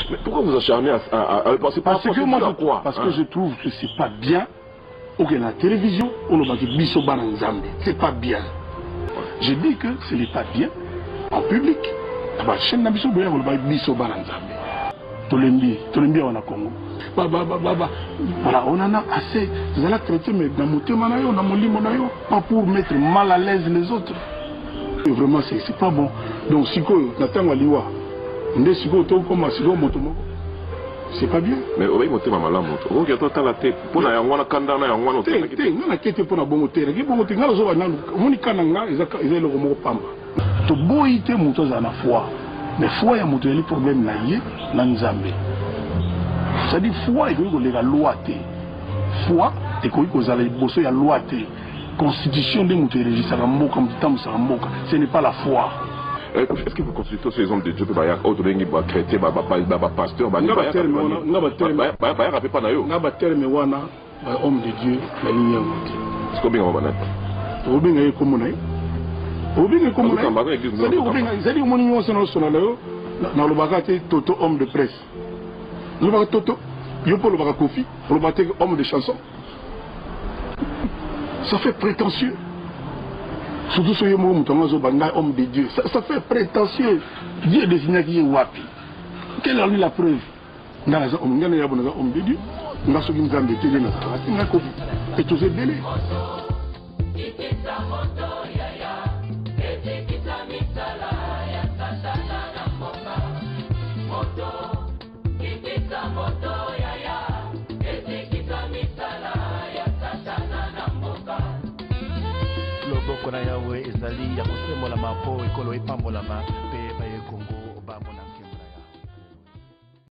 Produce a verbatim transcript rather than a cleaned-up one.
Mais pourquoi vous acharnez à, à, à, à penser parce que moi, je, quoi parce que je trouve que c'est pas bien. Ok, la télévision, on le dit biso bananzambe, c'est pas bien. Je dis que ce n'est pas bien en public. La chaîne nabiso boya on le dit biso bananzambe. Tolembi, tolembi on a Congo. Ba ba ba ba ba. Voilà, on en a assez. Vous allez traiter mais dans mon thème na yo, dans mon limo na yo, pas pour mettre mal à l'aise les autres. Et vraiment c'est c'est pas bon. Donc siko natanga liwa. Ndé siko to comme siko motomo. C'est pas bien. Mais oui, mon thème malamu. Ok, toi t'as la tête. Pour na yangwana kanda na yangwana te te ngana kete pour na bongo te. Ki bongo te ngala zo ba nanu. Moni kananga ezaka ezelo ko moko pamba. To boyi te moto za na foi. Mais foi ya moto eli problème na ye na nzambe. Ça dit foi et que les loi te. Foi et que vous allez bosser la loi te. Constitution de moto régissant la mboka mtamu sa mboka. Ce n'est pas la foi. Est-ce que vous consultez ces hommes de Dieu pour bailler autre ligne pour chrétien, bah bah bah pasteur, bah n'a pas terme, n'a pas terme, bah bah bah rappelez pas naïo. N'a pas terme wana, bah homme de Dieu, la ligne en c'est combien on va mettre? Au bien est comme naïo. Au bien est comme naïo. C'est dit au bien, c'est dit au moins on s'en a sonné naïo. Dans le bagage Toto homme de presse. Le bagage Toto, yo pour le bagage Kofi, pour le bagage homme de chanson. Ça fait prétentieux. Surtout ce homme de Dieu. Ça, ça fait prétentieux. Dieu désigne qui est wapi. Quelle est la preuve? Nous sommes homme de Dieu. Nous sommes des hommes de Dieu. Nous sommes et tous ces délais. Kona yawe ezali ya kosembola mapo ekolo epambolama pe